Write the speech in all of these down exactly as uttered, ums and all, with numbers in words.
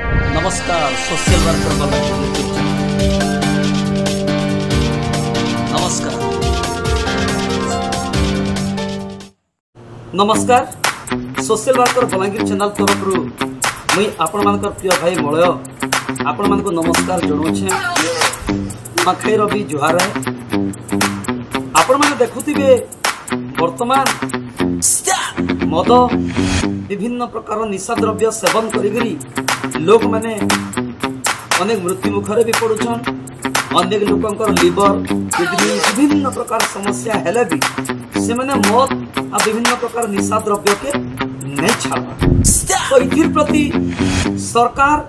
नमस्कार social worker Balangir नमस्कार नमस्कार सोशल वर्कर बलांगीर चैनल तरफ मुई आपण मानकर प्रिय भाई मलय आपण मान को नमस्कार जनाऊे माखई रवि जुहार आपण मैंने देखुथिबे वर्तमान मद विभिन्न प्रकार निशा द्रव्य सेवन करी लोक मैंने अनेक मृत्यु मुखरे भी पड़ुछन अनेक लोकंकर लिवर किडनी विभिन्न प्रकार समस्या हेले भी से मैंने मद आ विभिन्न प्रकार निशा द्रव्य के नहीं छाड़ा तो इथिर प्रति सरकार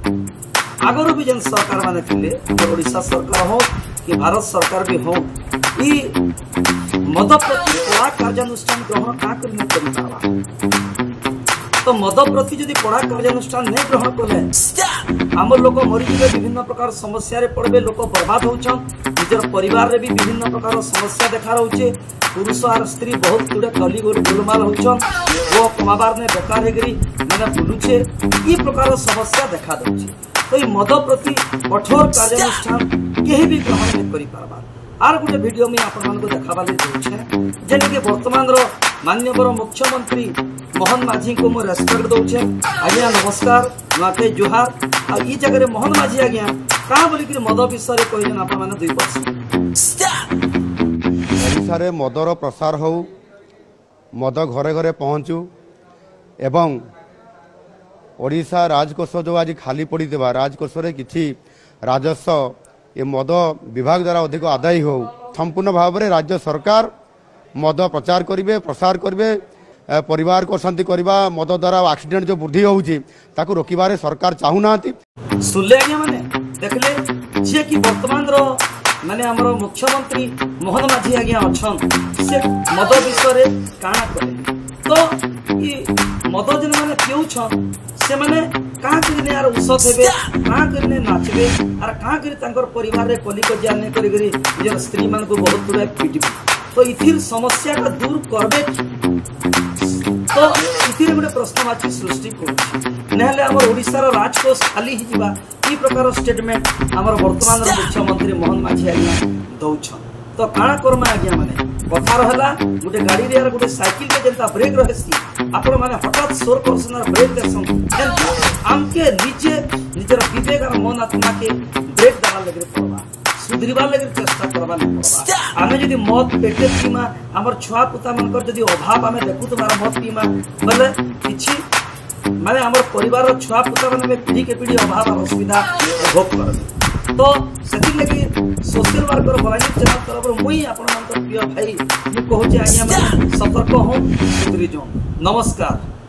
आगर भी जन सरकार माने थिले ओडिशा सरकार हो कि भारत सरकार भी हो ई मद प्रति कड़ा कार्यानुष्ठान ग्रहण का कर तो मद प्रति जदि कड़ा कार्यानुष्ठान नहीं ग्रहण कले आम लोक मरीजे विभिन्न प्रकार समस्या पड़े लोक बर्बाद होचन निजर परिवार रे भी विभिन्न प्रकार समस्या देखा रहुचे पुरुष और स्त्री बहुत गुड़े कली गोलमाल होचन वो कमाबार ने बेकार हेगरी मैंने बुलुचे ई प्रकार समस्या देखा दउचे तो ये मद प्रति कठोर कार्यानुष्ठान केही भी ग्रहण नहीं करि पारबा आर गोटे वीडियो में आपण मानको देखाबा ले दउछे जेने के वर्तमान रो माननीय मुख्यमंत्री मोहन माझी को मो रेस्पेक्ट दउछे आज्ञा नमस्कार नाके जुहार आ ई जगह रे मोहन माझी आज्ञा का बोली कि मद विषय रे कहिजन आपण माने दुई पर्सेंट ओडिशा रे मदर प्रसार हो मद घरे घरे पहुंचू एवं ओडिशा राजकोष जो आज खाली पड़ी राजकोष रे किछि राजस्व ये मद विभाग द्वारा अधिक आदाय हो संपूर्ण भाव में राज्य सरकार मद प्रचार करेंगे प्रसार करेंगे परिवार को शांति करवा मद द्वारा एक्सीडेंट जो वृद्धि होउची ताकू रोकिबारे सरकार चाहूना सुनले आज्ञा माने देखले जे कि वर्तमान रो माने हमरो मुख्यमंत्री मोहन माझी आज्ञा अछन से मद विषय रे काना करे तो ई मद जन माने पिउछन से माने का करने यार औषध हेबे का करने नाचबे आर का करे तांकर परिवार रे कली को जाने करी करी निजर स्त्री मान को बहुत बड़ा पीटबे तो इथिर समस्या का दूर करबे तो इथिर गोटे प्रश्नवाची सृष्टि करूछि नहले हमर ओडिसा रो राजकोष खाली ही जिबा ई प्रकार स्टेटमेंट हमर वर्तमान रो मुख्यमंत्री मोहन माझी आज्ञा दउछन तो काना कर्म आज्ञा माने कथा रहला गोटे गाड़ी रे गोटे साइकिल रे जेंता ब्रेक रहसी आपण माने हठात सोर परसनर ब्रेक देसन जेंता आमके नीचे निजर विवेक और मन आत्मा के ब्रेक दाला लगे पड़वा सुधरिबा लगे चेष्टा करबा पड़वा आमे जदी मत पेटे पीमा हमर छुआ पुता मनकर जदी अभाव आमे देखु तुम्हारा मत पीमा बोले किछि माने हमर परिवार रो छुआ पुता मन में पीढ़ी के पीढ़ी अभाव और असुविधा भोग करबे तो सेति लगी सोशल वर्कर बलांगीर चैनल तरफ मुई आपण मान प्रिय भाई मु कहूचे आज्ञा सतर्क हो सुधरी जो नमस्कार।